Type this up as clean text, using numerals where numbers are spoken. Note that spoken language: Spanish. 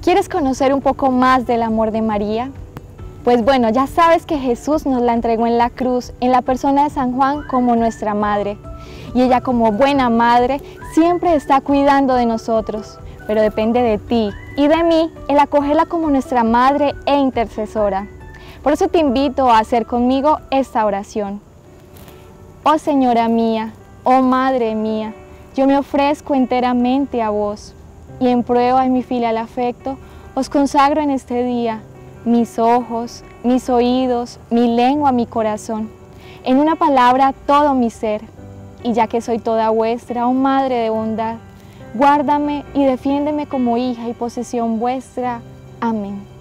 ¿Quieres conocer un poco más del amor de María? Pues bueno, ya sabes que Jesús nos la entregó en la cruz, en la persona de San Juan como nuestra madre. Y ella como buena madre siempre está cuidando de nosotros, pero depende de ti y de mí el acogerla como nuestra madre e intercesora. Por eso te invito a hacer conmigo esta oración. Oh Señora mía, oh Madre mía, yo me ofrezco enteramente a vos y en prueba de mi filial afecto os consagro en este día mis ojos, mis oídos, mi lengua, mi corazón, en una palabra todo mi ser. Y ya que soy toda vuestra, oh Madre de bondad, guárdame y defiéndeme como hija y posesión vuestra. Amén.